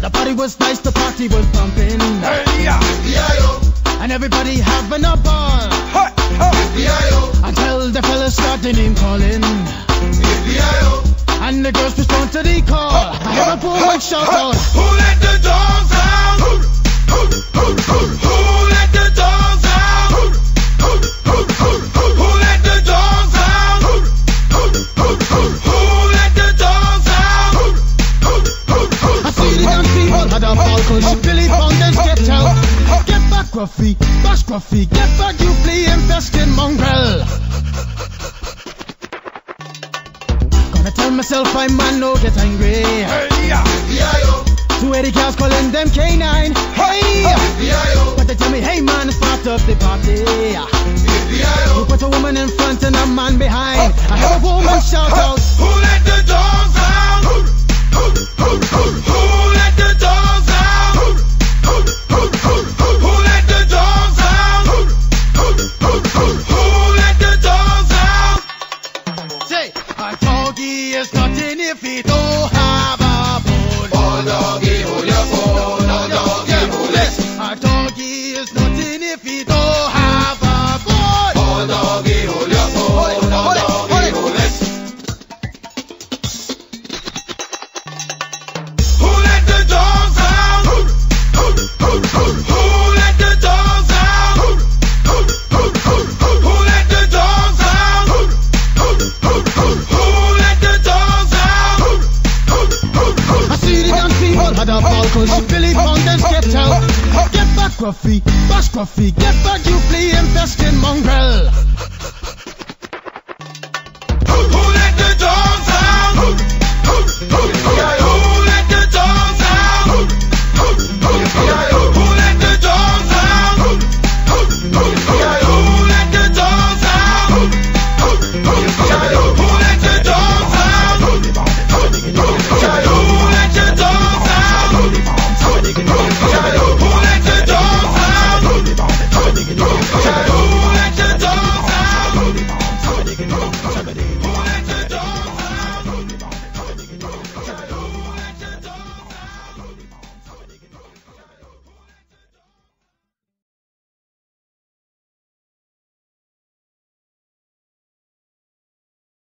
The party was nice, the party was pumping. Hey, yeah. And everybody having a ball. Hey, hey. Until the fellas started name calling. And the girls respond to the call. I hear a woman shout out, Who let the dogs out? Who let the dogs out? Who let the dogs out? Who let the dogs out? I see the young people had a ball cause Billy Fountains get out. Get back Gruffy, bash Gruffy, get back you flea infested mongrel. Gonna tell myself I man no get angry. Hey, yeah. 280 cows calling them K9. Hey! But they tell me, hey man, it's part of the party. You put a woman in front and a man behind. I heard a woman shout out, Who let the dogs out? Who let the dogs out? Who let the dogs out? Who let the dogs out? say, a doggy is nothing if he don't have a bone. Oh, doggy, hold your phone. Oh, doggy, hold it. A doggy is nothing if he don't have a bone. Oh, doggy, hold your phone. Oh, doggy, hold it. Who let the dogs out? Who let the dogs out? Who let the dogs out? Who let the dogs out? I see the young people had a ball cause Billy Fountains get out. Get back Gruffy, bash Gruffy, get back you flea infested mongrel.